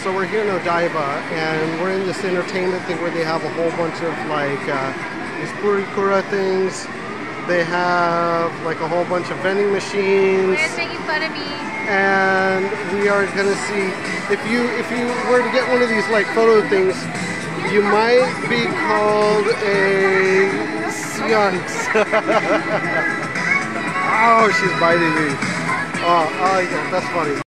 So we're here in Odaiba, and we're in this entertainment thing where they have a whole bunch of like these purikura things. They have like a whole bunch of vending machines. Ray's making fun of me. And we are gonna see if you were to get one of these like photo things, you might be called a skunks. Oh, she's biting me. Oh, yeah, that's funny.